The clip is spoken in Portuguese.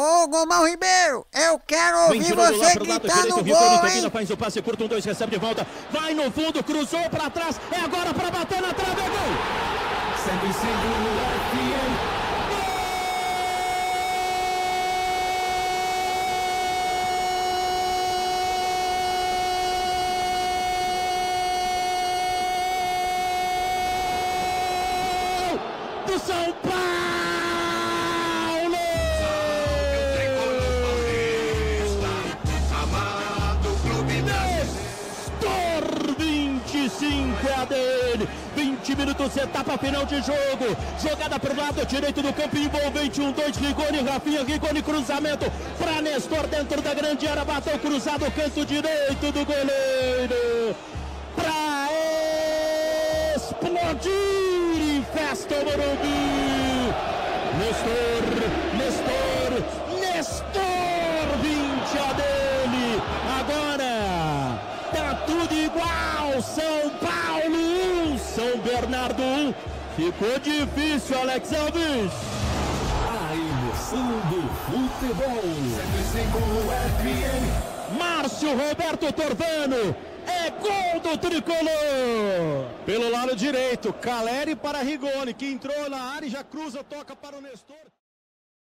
Ô, Gomão Ribeiro, eu quero ouvir você gritar no gol, hein? Faz o passe curto, 1-2, recebe de volta. Vai no fundo, cruzou pra trás. É agora pra bater na trave, é gol! 105 FM. Do São Paulo! Nestor 25 é a dele. 20 minutos, etapa final de jogo. Jogada pro lado direito do campo, envolvente. 1-2, Rigoni, Rafinha, Rigoni, cruzamento pra Nestor dentro da grande área. Bateu cruzado, canto direito do goleiro. Pra explodir em festa o Morumbi. Nestor, 20 a dele. Agora tá tudo igual. São Paulo 1, São Bernardo 1. Ficou difícil, Alex Alves. A emoção do futebol. 105 FM. Márcio Roberto Torvano. É gol do tricolor! Pelo lado direito, Caleri para Rigoni, que entrou na área e já cruza, toca para o Nestor.